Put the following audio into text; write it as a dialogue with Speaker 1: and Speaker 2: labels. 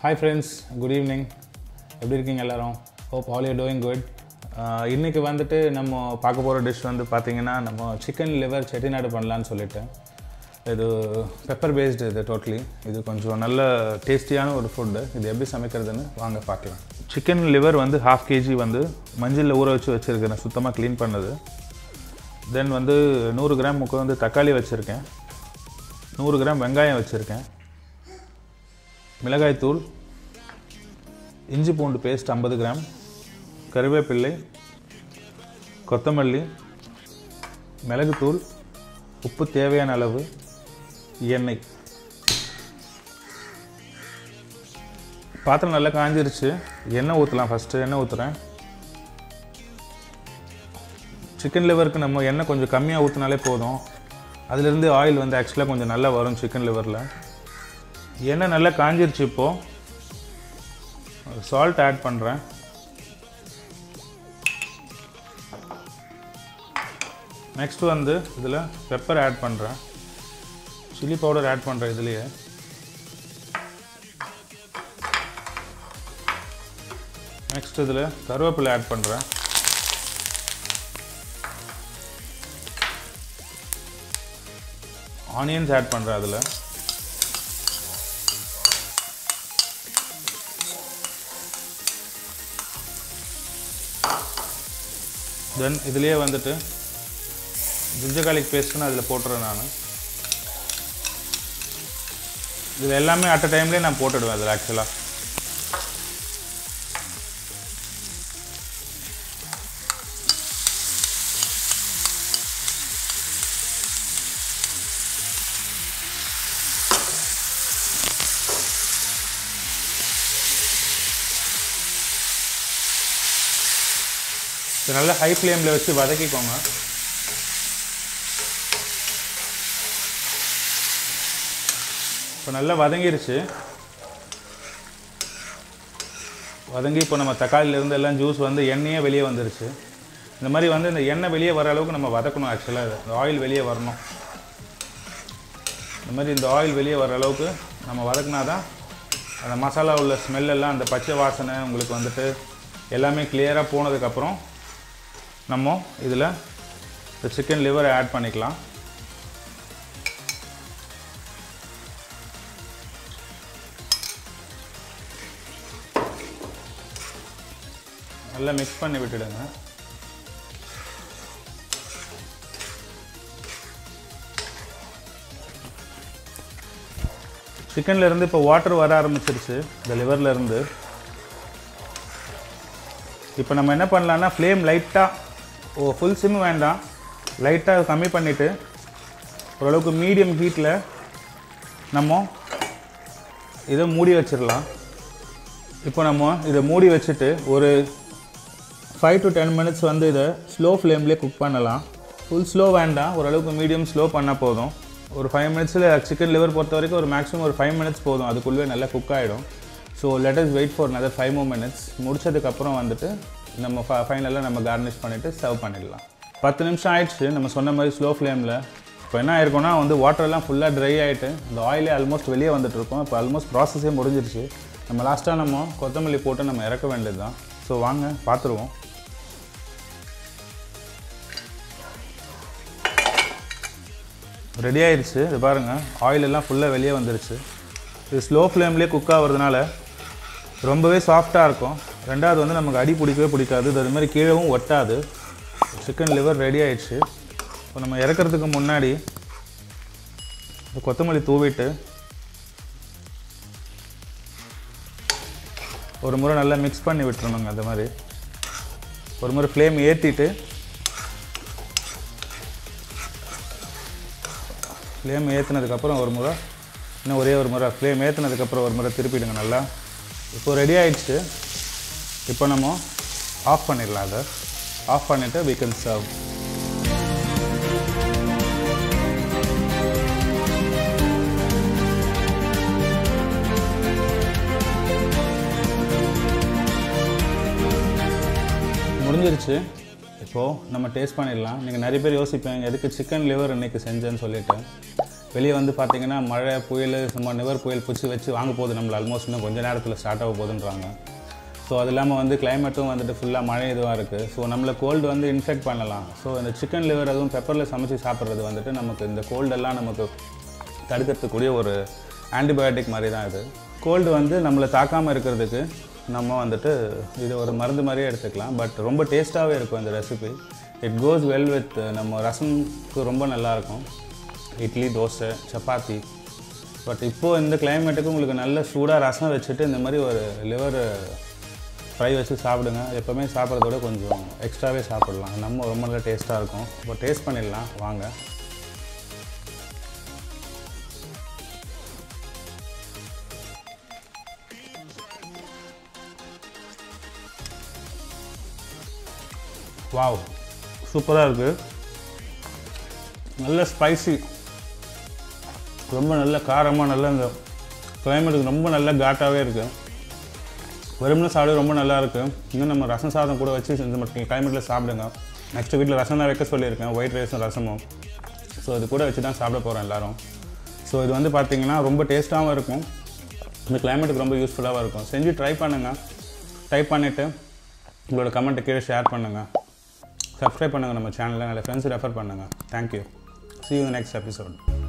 Speaker 1: Hi friends, good evening. எப்படி இருக்கீங்க எல்லாரும்? Hope all you doing good. இன்னைக்கு வந்துட்டு நம்ம பார்க்க போகிற டிஷ் வந்து பார்த்தீங்கன்னா நம்ம சிக்கன் லிவர் செட்டிநாடு பண்ணலான்னு சொல்லிட்டு இது பெப்பர் பேஸ்டு இது டோட்டலி இது கொஞ்சம் நல்ல டேஸ்டியான ஒரு ஃபுட்டு. இது எப்படி சமைக்கிறதுன்னு வாங்க பார்க்கலாம். சிக்கன் லிவர் வந்து 1/2 kg வந்து மஞ்சளில் ஊற வச்சுருக்கேன், சுத்தமாக க்ளீன் பண்ணது. தென் வந்து 100 கிராம் வந்து தக்காளி வச்சுருக்கேன், 100 கிராம் வெங்காயம் வச்சுருக்கேன், மிளகாய் தூள், இஞ்சி பூண்டு பேஸ்ட் 50 கிராம், கறிவேப்பிள்ளை, கொத்தமல்லி, மிளகுத்தூள், உப்பு தேவையான அளவு, எண்ணெய். பாத்திரம் நல்லா காஞ்சிருச்சு, எண்ணெய் ஊற்றலாம். ஃபஸ்ட்டு எண்ணெய் ஊற்றுறேன். சிக்கன் லிவருக்கு நம்ம எண்ணெய் கொஞ்சம் கம்மியாக ஊற்றினாலே போதும். அதிலேருந்து ஆயில் வந்து ஆக்சுவலாக கொஞ்சம் நல்லா வரும் சிக்கன் லிவரில். எண்ணெய் நல்லா காஞ்சிருச்சு. இப்போது சால்ட் ஆட் பண்ணுறேன். நெக்ஸ்ட் வந்து இதில் பெப்பர் ஆட் பண்ணுறேன், சில்லி பவுடர் ஆட் பண்ணுறேன் இதுலேயே. நெக்ஸ்ட் இதில் கருவேப்பிலை ஆட் பண்ணுறேன். ஆனியன்ஸ் ஆட் பண்ணுறேன் அதில். தென் இதுலேயே வந்துட்டு ஜிஞ்சர் கார்லிக் பேஸ்ட்டுன்னு அதில் போட்டுறேன் நான். இதில் எல்லாமே அட் அ டைம்லேயே நான் போட்டுடுவேன் அதில் ஆக்சுவலாக. இது நல்லா ஹை ஃப்ளேமில் வச்சு வதக்கிக்கோங்க. இப்போ நல்லா வதங்கிருச்சு. வதங்கி இப்போ நம்ம தக்காளியிலேருந்து எல்லாம் ஜூஸ் வந்து எண்ணெயே வெளியே வந்துருச்சு. இந்த மாதிரி வந்து இந்த எண்ணெய் வெளியே வர அளவுக்கு நம்ம வதக்கணும். ஆக்சுவலாக இந்த ஆயில் வெளியே வரணும். இந்த மாதிரி இந்த ஆயில் வெளியே வர அளவுக்கு நம்ம வதக்கினா தான் அந்த மசாலா உள்ள ஸ்மெல்லெல்லாம், அந்த பச்சை வாசனை உங்களுக்கு வந்துட்டு எல்லாமே கிளியராக போனதுக்கப்புறம் நம்ம இதில் இந்த சிக்கன் லிவரை ஆட் பண்ணிக்கலாம். நல்லா மிக்ஸ் பண்ணி விட்டுடுங்க. சிக்கன்லேருந்து இப்போ வாட்டர் வர ஆரம்பிச்சிருச்சு இந்த லிவர்லேருந்து. இப்போ நம்ம என்ன பண்ணலான்னா ஃப்ளேம் லைட்டாக ஃபுல் சிம் வேண்டாம், லைட்டாக கம்மி பண்ணிவிட்டு ஓரளவுக்கு மீடியம் ஹீட்டில் நம்ம இதை மூடி வச்சிடலாம். இப்போ நம்ம இதை மூடி வச்சுட்டு ஒரு 5 to 10 minutes வந்து இதை ஸ்லோ ஃப்ளேம்லேயே குக் பண்ணலாம். ஃபுல் ஸ்லோ வேண்டாம், ஓரளவுக்கு மீடியம் ஸ்லோ பண்ணால் போதும். ஒரு 5 minutesல சிக்கன் லிவர் பொறுத்த வரைக்கும் ஒரு மேக்ஸிமம் ஒரு 5 minutes போதும், அதுக்குள்ளே நல்லா குக் ஆகிடும். So let us wait for another 5 more minutes. முடிச்சதுக்கப்புறம் வந்துட்டு நம்ம ஃபைனலாக நம்ம கார்னிஷ் பண்ணிவிட்டு சர்வ் பண்ணிடலாம். 10 நிமிஷம் ஆயிடுச்சு நம்ம சொன்ன மாதிரி ஸ்லோ ஃப்ளேமில். இப்போ என்ன ஆயிருக்கும்னா வந்து வாட்டர்லாம் ஃபுல்லாக ட்ரை ஆகிட்டு அந்த ஆயிலே ஆல்மோஸ்ட் வெளியே வந்துட்டுருக்கோம். இப்போ ஆல்மோஸ்ட் ப்ராசஸே முடிஞ்சிருச்சு. நம்ம லாஸ்ட்டாக நம்ம கொத்தமல்லி போட்டு நம்ம இறக்க வேண்டியது தான். ஸோ வாங்க பார்த்துருவோம். ரெடி ஆயிடுச்சு. இது பாருங்கள், ஆயில் எல்லாம் ஃபுல்லாக வெளியே வந்துருச்சு. இது ஸ்லோ ஃப்ளேம்லேயே குக் ஆகிறதுனால ரொம்பவே சாஃப்டாக இருக்கும். ரெண்டாவது வந்து நமக்கு அடி பிடிக்கவே பிடிக்காது. இது அதுமாதிரி கீழவும் ஒட்டாது. சிக்கன் லிவர் ரெடி ஆயிடுச்சு. இப்போ நம்ம இறக்கிறதுக்கு முன்னாடி கொத்தமல்லி தூவிட்டு ஒரு முறை நல்லா மிக்ஸ் பண்ணி விட்டுருணுங்க. அந்த மாதிரி ஒரு முறை ஃப்ளேம் ஏற்றிட்டு ஃப்ளேம் ஏற்றினதுக்கப்புறம் ஒரு முறை, இன்னும் ஒரே ஒரு முறை ஃப்ளேம் ஏற்றினதுக்கப்புறம் ஒரு முறை திருப்பிடுங்க நல்லா. இப்போ ரெடி ஆகிடுச்சு. இப்போ நம்ம ஆஃப் பண்ணிடலாம். அதை ஆஃப் பண்ணிவிட்டு we can serve. முடிஞ்சிருச்சு. இப்போது நம்ம டேஸ்ட் பண்ணிடலாம். நீங்கள் நிறைய பேர் யோசிப்பீங்க எதுக்கு சிக்கன் லிவர் இன்றைக்கி செஞ்சேன்னு சொல்லிவிட்டு. வெளியே வந்து பார்த்திங்கன்னா மழை புயல் சும்மா நிவர் புயல் பிடிச்சி வச்சு வாங்க போகுது நம்மளை ஆல்மோஸ்ட் இன்னும் கொஞ்சம் நேரத்தில் ஸ்டார்ட் ஆக போகுதுன்றாங்க. ஸோ அது இல்லாமல் வந்து கிளைமேட்டும் வந்துட்டு ஃபுல்லாக மழை இதுவாக இருக்குது. ஸோ நம்மளை கோல்டு வந்து இன்ஃபெக்ட் பண்ணலாம். ஸோ இந்த சிக்கன் லிவர் அதுவும் பெப்பரில் சமைச்சு சாப்பிட்றது வந்துட்டு நமக்கு இந்த கோல்டெல்லாம் நமக்கு தடுக்கிறதுக்கூடிய ஒரு ஆன்டிபயோட்டிக் மாதிரி தான் இது. கோல்டு வந்து நம்மளை தாக்காமல் இருக்கிறதுக்கு நம்ம வந்துட்டு இது ஒரு மருந்து மாதிரியே எடுத்துக்கலாம். பட் ரொம்ப டேஸ்ட்டாகவே இருக்கும் இந்த recipe. It goes well with நம்ம ரசம்க்கு ரொம்ப நல்லாயிருக்கும், இட்லி, தோசை, சப்பாத்தி. பட் இப்போது இந்த கிளைமேட்டுக்கு உங்களுக்கு நல்ல சூடாக ரசம் வச்சுட்டு இந்த மாதிரி ஒரு லிவர் ஃப்ரை வச்சு சாப்பிடுங்க. எப்போவுமே சாப்பிட்றதோட கொஞ்சம் எக்ஸ்ட்ராவே சாப்பிடலாம். நம்ம ரொம்ப நல்லா டேஸ்ட்டாக இருக்கும். இப்போ டேஸ்ட் பண்ணிடலாம் வாங்க. வாவ், சூப்பராக இருக்குது. நல்ல ஸ்பைசி, ரொம்ப நல்ல காரமாக, நல்ல இந்த கிளைமேட்டுக்கு ரொம்ப நல்ல காட்டாகவே இருக்குது. வெறுமனே சாப்பிட ரொம்ப நல்லா இருக்குது. இன்னும் நம்ம ரசம் சாதம் கூட வச்சு இந்த மாதிரி கிளைமேட்டில் சாப்பிடுங்க. நெக்ஸ்ட்டு வீட்டில் ரசம் தான் வைக்க சொல்லியிருக்கேன், ஒயிட் ரைஸும் ரசமும். ஸோ இது கூட வச்சு தான் சாப்பிட போகிறோம் எல்லோரும். ஸோ இது வந்து பார்த்திங்கன்னா ரொம்ப டேஸ்ட்டாகவும் இருக்கும், இந்த கிளைமேட்டுக்கு ரொம்ப யூஸ்ஃபுல்லாகவும் இருக்கும். செஞ்சு ட்ரை பண்ணுங்கள். ட்ரை பண்ணிவிட்டு உங்களோட கமெண்ட்டை கீழே ஷேர் பண்ணுங்கள். சப்ஸ்கிரைப் பண்ணுங்கள் நம்ம சேனலில், நல்ல ஃப்ரெண்ட்ஸ் ரெஃபர் பண்ணுங்கள். Thank you. See you in the next episode.